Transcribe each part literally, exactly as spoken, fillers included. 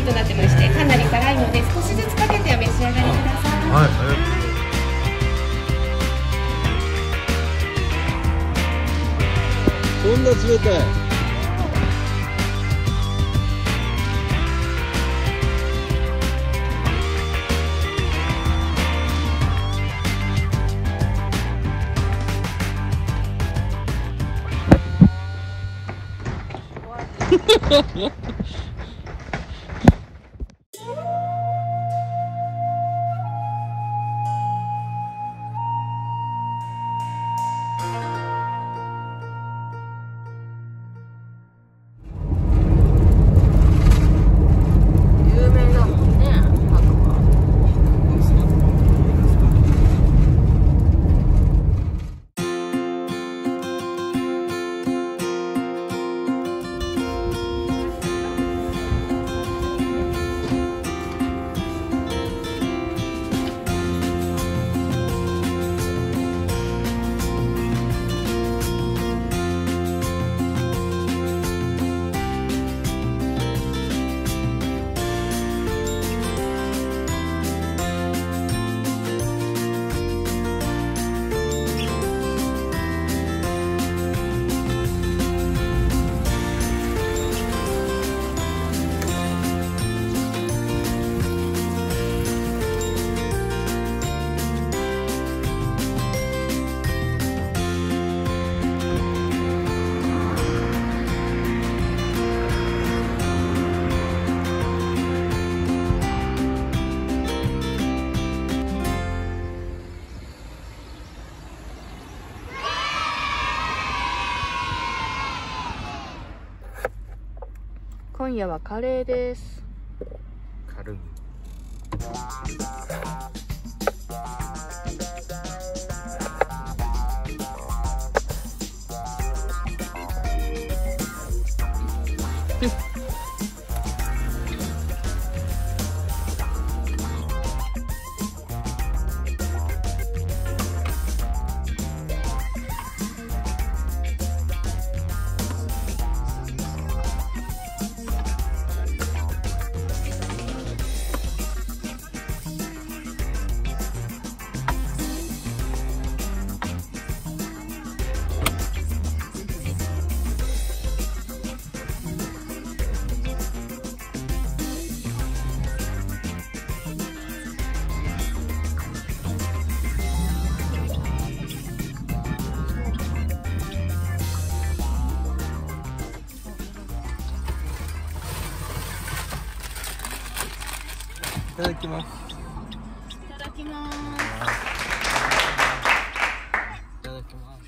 となってまして、かなり辛いので少しずつかけてお召し上がりください。 はい、ありがとうございます。 こんな冷たい。 今夜はカレーです。 カルビ。いただきます。 いただきます。 いただきます。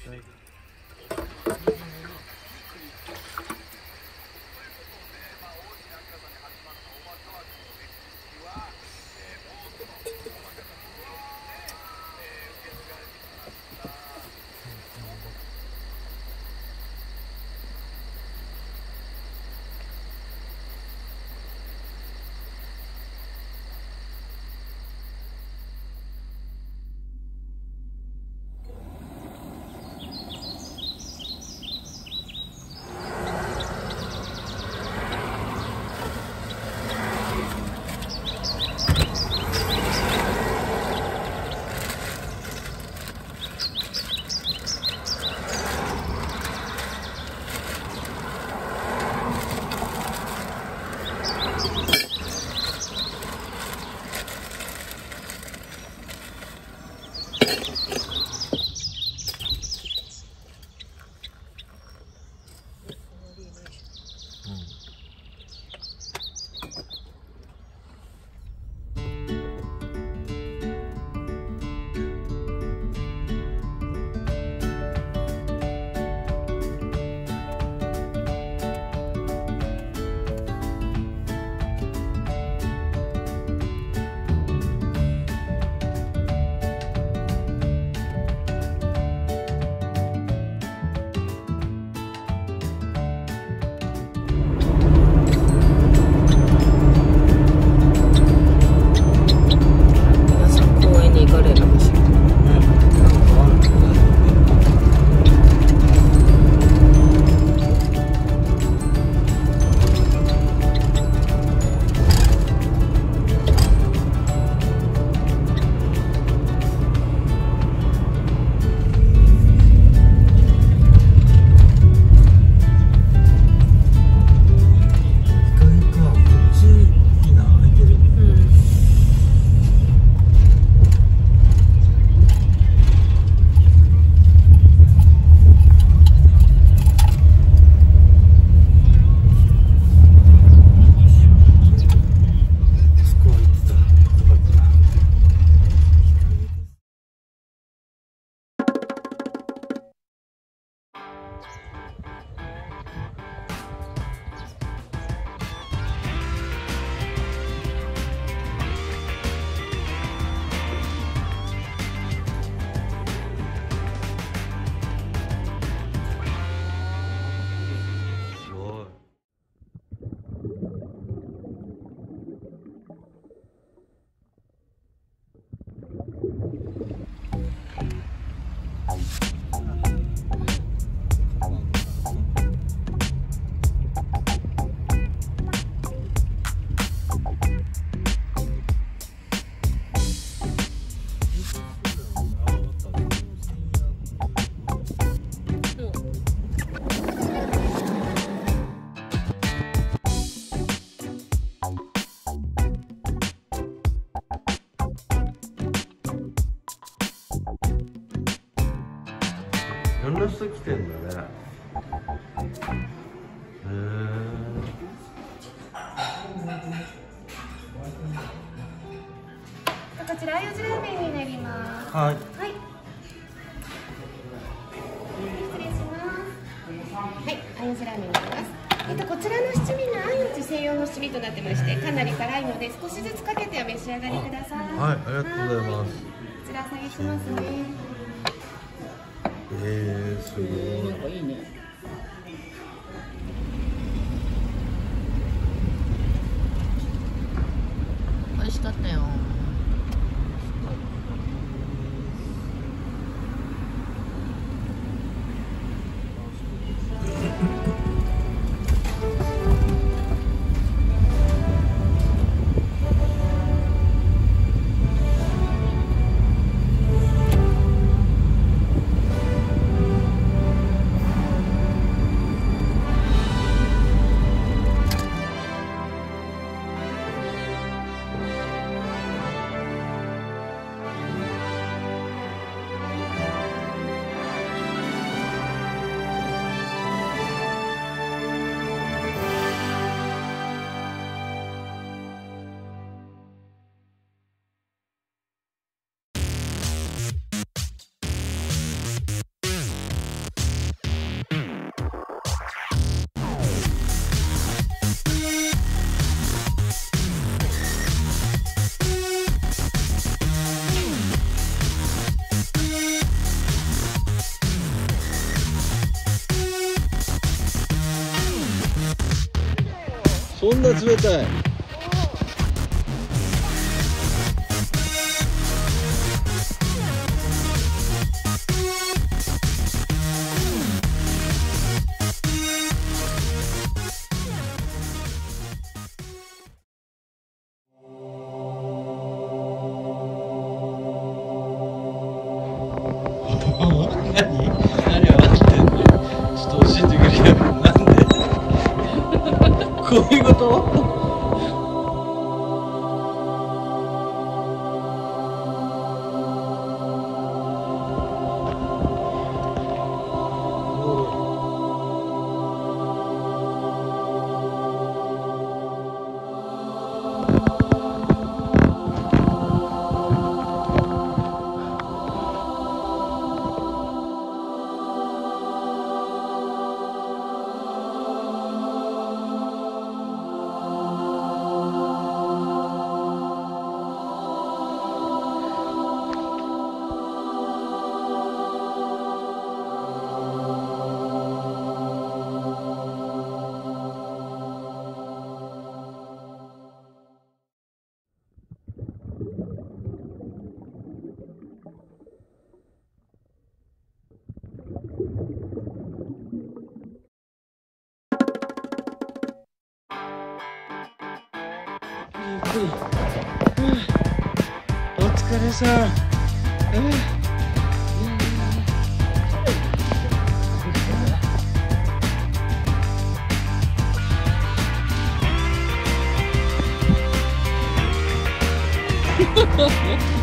んな人来てんだね。へえ。 こちらあゆじラーメンになります。 はい。 はい。失礼します。はい、あゆじラーメンになります。えっとこちらの七味があゆじ専用の七味となってまして、かなり辛いので少しずつかけてお召し上がりください。 はい、ありがとうございます。 こちらお下げしますね。 えー、すごい。 なんかいいね。美味しかったよ。 そんな冷たい。何？何笑ってんの？ちょっと教えてくれよ。なんで？こういうこと？お疲れさん。うん